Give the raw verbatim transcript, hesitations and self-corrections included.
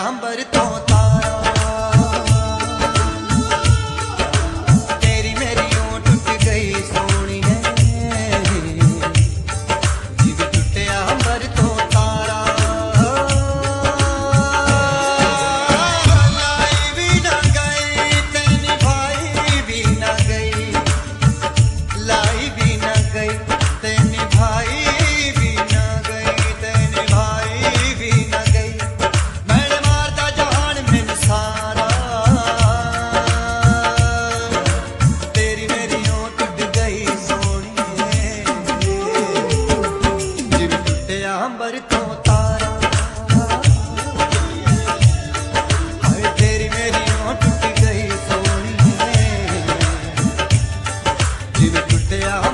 अंबर तो तारा तेरी मेरी यूं टूट गई सोनी है जिव टूटे अंबर तो तारा लाई भी ना गई तेरी भाई भी ना गई लाई भी ना गई तेरी भाई भी ना गई तेरी भाई भी ना गई मैंने मारता जहान में सारा तेरी मेरी यूं टूट गई सोनी जिव टूटे अंबर तो तारा हाय तेरी मेरी यूं टूट गई सोनी जिव टूटे